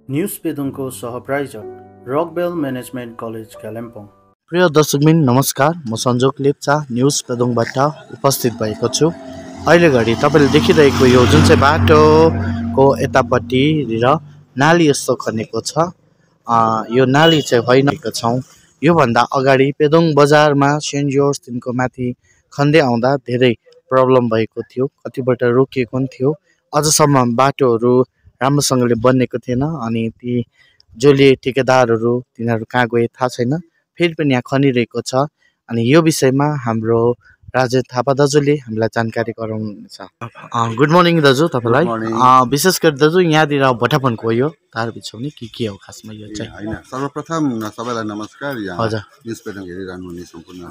News पेदुङको सहप्रायोजक Rockvale management college Kalimpong. प्रिय दर्शकबिन नमस्कार, म सञ्जोग लेप्चा न्युज पेदोङबाट उपस्थित भएको छु। अहिले घडी तपाईँले देखिरहेको यो जुन चाहिँ बाटोको यतापट्टि र नाली यस्तो खनेको छ, यो नाली चाहिँ भइरहेको छौँ। योभन्दा अगाडि पेदोङ बजारमा सेन्ट जोर्जदेखिको माथि खन्दै आउँदा धेरै प्रब्लम भएको थियो, कतिपल्ट रोकिएको पनि थियो। अझसम्म बाटोहरू राम्रोसँगले बनेको थिएन अनि ती जसले ठेकेदारहरू तिनीहरू कहाँ गए थाहा छैन, फेरि पनि यहाँ खनिरहेको छ। अनि यो विषयमा हाम्रो राजेश थापा दाजुले हामीलाई जानकारी गराउनुहुन्छ। गुड मर्निङ दाजु तपाईँलाई। विशेष गरी दाजु यहाँनिर भोटापनको यो तार बिछाउने के हो खासमा यो चाहिँ? होइन, सर्वप्रथम सबैलाई नमस्कार। हजुर, न्युज पेदोङ हेरिरहनु हुने सम्पूर्ण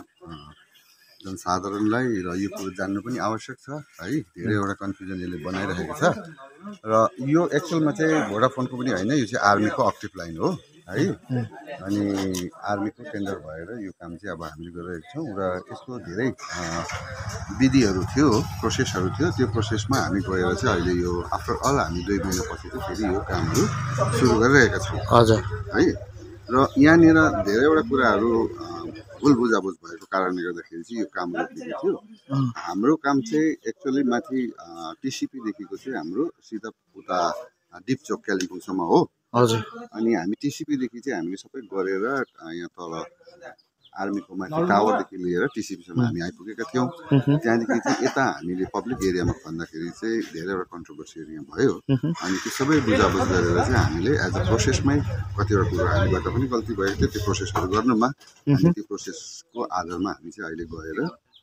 जनसाधारणलाई र यो कुरो जान्नु पनि आवश्यक छ है। धेरैवटा कन्फ्युजन यसले बनाइरहेको छ र यो एक्चुअलमा चाहिँ भोडाफोनको पनि होइन, यो चाहिँ आर्मीको एक्टिभ लाइन हो है। अनि आर्मीको टेन्डर भएर यो काम चाहिँ अब हामीले गरिरहेको छौँ र यसको धेरै विधिहरू थियो, प्रोसेसहरू थियो। त्यो प्रोसेसमा हामी गएर चाहिँ अहिले यो आफ्टर अल हामी 2 महिनापछि चाहिँ फेरि यो कामहरू सुरु गरिरहेका छौँ। हजुर है। र यहाँनिर धेरैवटा कुराहरू भुल बुझाबुझ भएको कारणले गर्दाखेरि चाहिँ यो काम रोकिएको थियो। हाम्रो काम चाहिँ एक्चुअली माथि टिसिपीदेखिको चाहिँ हाम्रो सिधा उता डिपचोक कालिम्पोङसम्म हो। हजुर। अनि हामी टिसिपीदेखि चाहिँ हामीले सबै गरेर यहाँ तल आर्मीको माथि टावरदेखि लिएर टिसिपीसम्म हामी आइपुगेका थियौँ। त्यहाँदेखि चाहिँ यता हामीले पब्लिक एरियामा भन्दाखेरि चाहिँ धेरैवटा कन्ट्रोभर्सीहरू यहाँ भयो। अनि त्यो सबै बुझाबुझ गरेर चाहिँ हामीले एज अ प्रोसेसमै कतिवटा कुरो हामीबाट पनि गल्ती भएको थियो, त्यो प्रोसेसहरू गर्नुमा। अनि त्यो प्रोसेसको आधारमा हामी चाहिँ अहिले गएर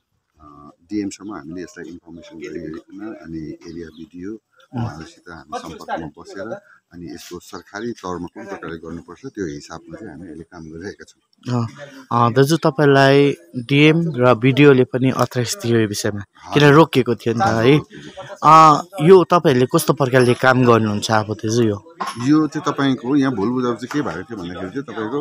डिएमसम्म हामीले यसलाई इन्फर्मेसन गरिकन अनि एरिया बिडिओ उहाँहरूसित हामी सम्पर्कमा बसेर अनि यसको सरकारी तौरमा कुन प्रकारले गर्नुपर्छ त्यो हिसाबमा चाहिँ हामी अहिले काम गरिरहेका छौँ। दाजु तपाईँलाई डिएम र बिडिओले पनि अथराइज दियो यो विषयमा, किन रोकिएको थियो नि त है? यो तपाईँहरूले कस्तो प्रकारले काम गर्नुहुन्छ अब दाजु? यो चाहिँ तपाईँको यहाँ भुल बुझाउ चाहिँ के भएको थियो भन्दाखेरि चाहिँ तपाईँको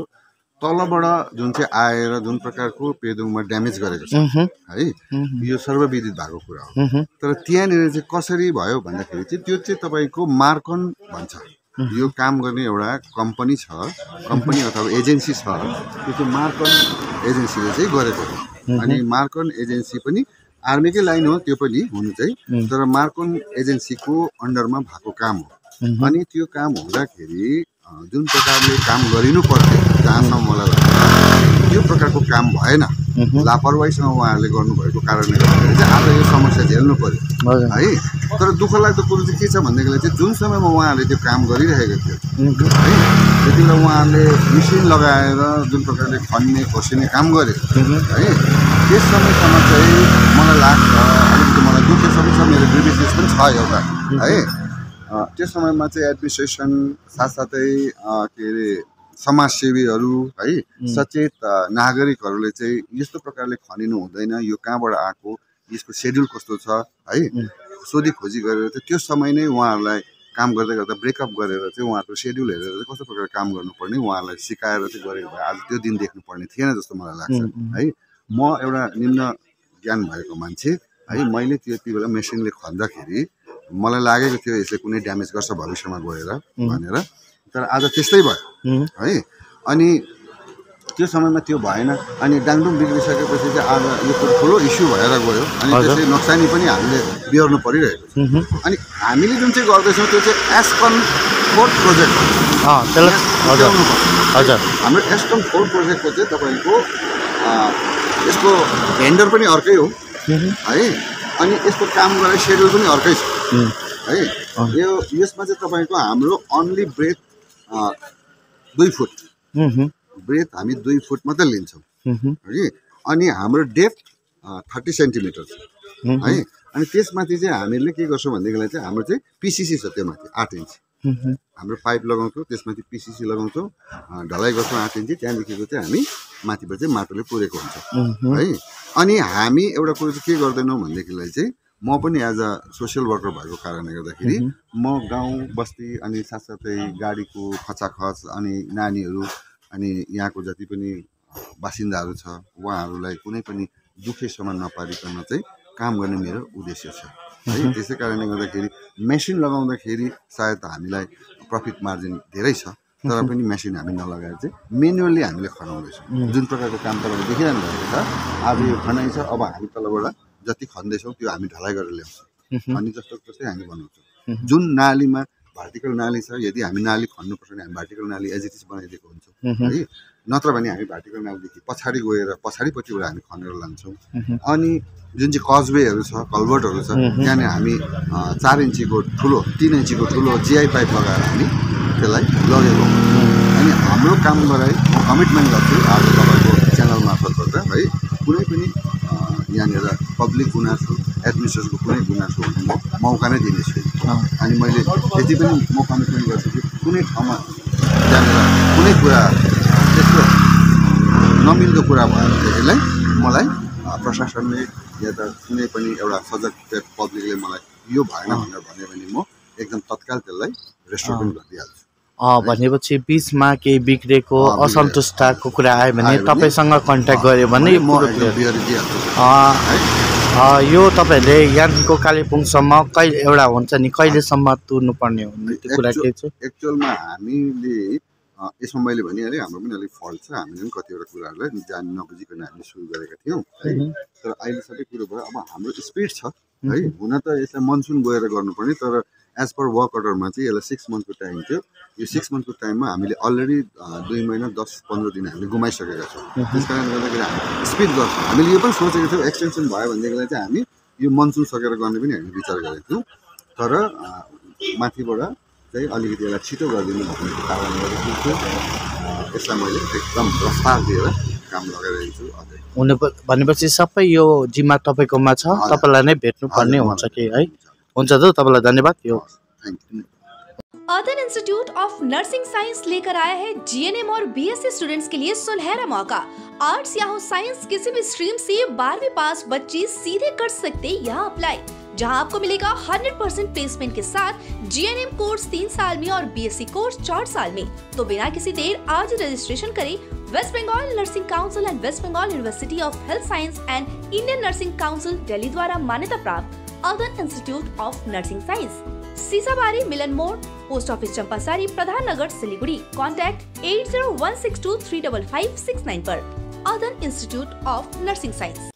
तलबाट जुन चाहिँ आएर जुन प्रकारको पेदोङमा ड्यामेज गरेको छ है, यो सर्वविदित भएको कुरा हो। तर त्यहाँनिर चाहिँ कसरी भयो भन्दाखेरि चाहिँ त्यो चाहिँ तपाईँको मार्कन भन्छ, यो काम गर्ने एउटा कम्पनी छ, कम्पनी अथवा एजेन्सी छ, त्यो चाहिँ मार्कन एजेन्सीले चाहिँ गरेको हो। अनि मार्कन एजेन्सी पनि आर्मीकै लाइन हो, त्यो पनि हुनु चाहिँ, तर मार्कन एजेन्सीको अन्डरमा भएको काम हो। अनि त्यो काम हुँदाखेरि जुन प्रकारले काम गरिनु पर्थ्यो जहाँसम्म मलाई लाग्छ त्यो प्रकारको काम भएन, लापरवाहीसँग उहाँहरूले गर्नुभएको कारणले गर्दाखेरि चाहिँ आज यो समस्या झेल्नु पर्यो है। तर दुःख लाग्दो कुरो चाहिँ के छ भनेदेखिलाई चाहिँ जुन समयमा उहाँहरूले त्यो काम गरिरहेको थियो है, त्यति बेला उहाँहरूले मेसिन लगाएर जुन प्रकारले खन्ने खोसिने काम गरे है, त्यस समयसम्म चाहिँ मलाई लाग्छ अलिकति मलाई दुःख समस्या मेरो ग्रिभेन्सेस पनि छ एउटा है। त्यो समयमा चाहिँ एडमिनिस्ट्रेसन साथसाथै के अरे समाजसेवीहरू है, सचेत नागरिकहरूले चाहिँ यस्तो प्रकारले खनिनु हुँदैन, यो कहाँबाट आएको, यसको सेड्युल कस्तो छ है, सोधी खोजी गरेर चाहिँ त्यो समय नै उहाँहरूलाई काम गर्दै गर्दा ब्रेकअप गरेर चाहिँ उहाँहरूको सेड्युल हेरेर चाहिँ कस्तो प्रकारले काम गर्नुपर्ने उहाँहरूलाई सिकाएर चाहिँ गरेको भए आज त्यो दिन देख्नुपर्ने थिएन जस्तो मलाई लाग्छ है। म एउटा निम्न ज्ञान भएको मान्छे है, मैले त्यति बेला मेसिनले खन्दाखेरि मलाई लागेको थियो यसले कुनै ड्यामेज गर्छ भविष्यमा गएर भनेर, तर आज त्यस्तै भयो है। अनि त्यो समयमा त्यो भएन, अनि डाङडुङ बिग्रिसकेपछि चाहिँ आज यो ठुलो इस्यु भएर गयो। अनि त्यसै नोक्सानी पनि हामीले बिहोर्नु परिरहेको छ। अनि हामीले जुन चाहिँ गर्दैछौँ त्यो चाहिँ एस्कन 4 प्रोजेक्ट हजुर। हाम्रो एस्कन 4 प्रोजेक्टको चाहिँ तपाईँको यसको भेन्डर पनि अर्कै हो है, अनि यसको काम गर्ने सेड्युल पनि अर्कै छ है। यो यसमा चाहिँ तपाईँको हाम्रो अन्ली ब्रेथ 2 फुट, ब्रेथ हामी 2 फुट मात्रै लिन्छौँ है। अनि हाम्रो डेप्थ 30 सेन्टिमिटर छ है। अनि त्यसमाथि चाहिँ हामीले के गर्छौँ भनेदेखिलाई चाहिँ हाम्रो चाहिँ पिसिसी छ, त्यो माथि 8 इन्च हाम्रो पाइप लगाउँछौँ, त्यसमाथि पिसिसी लगाउँछौँ, ढलाइ गर्छौँ 8 इन्च। त्यहाँदेखिको चाहिँ हामी माथिबाट चाहिँ माटोले पुरेको हुन्छ है। अनि हामी एउटा कुरो चाहिँ के गर्दैनौँ भनेदेखिलाई चाहिँ म पनि एज अ सोसियल वर्कर भएको कारणले गर्दाखेरि म गाउँ बस्ती अनि साथसाथै गाडीको खचाखच अनि नानीहरू अनि यहाँको जति पनि बासिन्दाहरू छ उहाँहरूलाई कुनै पनि दुखेसम्म नपारिकन चाहिँ काम गर्ने मेरो उद्देश्य छ है। त्यसै कारणले गर्दाखेरि मेसिन लगाउँदाखेरि सायद हामीलाई प्रफिट मार्जिन धेरै छ, तर पनि मेसिन हामी नलगाएर चाहिँ मेनुअली हामीले खनाउँदैछौँ। जुन प्रकारको काम तपाईँले देखिरहनु भएको छ, आज यो खनाइ छ, अब हामी तलबाट जति खन्दैछौँ त्यो हामी ढलाइ गरेर ल्याउँछौँ, खनी जस्तै हामी बनाउँछौँ। जुन नालीमा भर्टिकल नाली छ, यदि हामी नाली खन्नुपर्छ भने हामी भर्टिकल नाली एज इट इज बनाइदिएको हुन्छौँ है, नत्र भने हामी भर्टिकल नालीदेखि पछाडि गएर पछाडिपट्टिबाट हामी खनेर लान्छौँ। अनि जुन चाहिँ कजवेहरू छ, कल्भर्टहरू छ, त्यहाँनिर हामी 4 इन्चीको ठुलो 3 इन्चीको ठुलो जिआई पाइप लगाएर हामी त्यसलाई लगेको। अनि हाम्रो काम गराइ कमिटमेन्ट गर्छु आज तपाईँको च्यानल मार्फतबाट है, कुनै पनि यहाँनिर पब्लिक गुनासो एडमिनिस्ट्रेसनको कुनै गुनासो हुने म मौका नै दिने छु। अनि मैले यति पनि म कमिटमेन्ट गर्छु कि कुनै ठाउँमा त्यहाँनिर कुनै कुरा त्यस्तो नमिल्दो कुरा भएदेखिलाई मलाई प्रशासनले या त कुनै पनि एउटा सजग पब्लिकले मलाई यो भएन भनेर भन्यो भने म एकदम तत्काल त्यसलाई रेस्टोर पनि गरिदिइहाल्छु। भनेपछि बिचमा केही बिग्रेको असन्तुष्टको कुरा आयो भने तपाईँसँग कन्ट्याक्ट गऱ्यो भने यो तपाईँहरूले यहाँदेखिको कालेबुङसम्म कहिले एउटा हुन्छ नि कहिलेसम्म तुर्नुपर्ने हो त्यो कुरा के छ? एक्चुअलमा हामीले यसमा मैले भनिहालेँ हाम्रो पनि अलिक फल्ट छ, हामीले पनि कतिवटा कुराहरूलाई जान नबुझिकन हामीले सुरु गरेका थियौँ है, तर अहिले सबै कुरो भयो। अब हाम्रो स्पिड छ है, हुन त यसलाई मनसुन गएर गर्नुपर्ने, तर एज पर वर्क अर्डरमा चाहिँ यसलाई 6 मन्थको टाइम थियो। यो 6 मन्थको टाइममा हामीले अलरेडी 2 महिना 10-15 दिन हामीले गुमाइसकेका छौँ। त्यस कारणले गर्दाखेरि हामी स्पिड गर्छौँ। हामीले यो पनि सोचेको थियौँ एक्सटेन्सन भयो भनेदेखिलाई चाहिँ हामी यो मनसुन सकेर गर्ने पनि हामीले विचार गरेको थियौँ, तर माथिबाट चाहिँ अलिकति यसलाई छिटो गरिदिनु भन्ने कारणले गर्दाखेरि यसलाई मैले एकदम रफ्तार दिएर काम लगाइरहेको छु। अझै भनेपछि सबै यो जिम्मा तपाईँकोमा छ, तपाईँलाई नै भेट्नुपर्ने हुन्छ कि है? हुन्छ त, तपाईँलाई धन्यवाद। यो अदन इंस्टीट्यूट ऑफ नर्सिंग साइंस लेकर आया है जीएनएम और बीएससी स्टूडेंट्स के लिए सुनहरा मौका। आर्ट्स या हो साइंस, किसी भी स्ट्रीम से 12वीं पास बच्चे सीधे कर सकते यहाँ अप्लाई, जहां आपको मिलेगा 100% प्लेसमेंट के साथ जीएनएम कोर्स 3 साल में और बीएससी कोर्स 4 साल में। तो बिना किसी देर आज रजिस्ट्रेशन करें। West Bengal nursing council and West Bengal university of health science and Indian nursing council Delhi द्वारा मान्यता प्राप्त Adan institute of nursing science, Sisabari Milan More, post office Champasari, प्रधान नगर, सिलीगुड़ी। कॉन्टैक्ट 8016235569 पर। अदन इंस्टीट्यूट ऑफ नर्सिंग साइंस।